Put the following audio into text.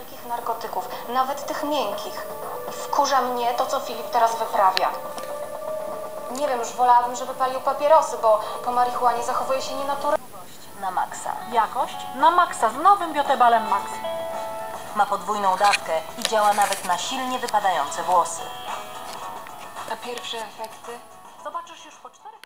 wszelkich narkotyków, nawet tych miękkich. Wkurza mnie to, co Filip teraz wyprawia. Nie wiem, już wolałabym, żeby palił papierosy, bo po marihuanie zachowuje się nienaturalnie. Na maksa. Jakość na maksa z nowym Biotebalem Max. Ma podwójną dawkę i działa nawet na silnie wypadające włosy. A pierwsze efekty? Zobaczysz już po 4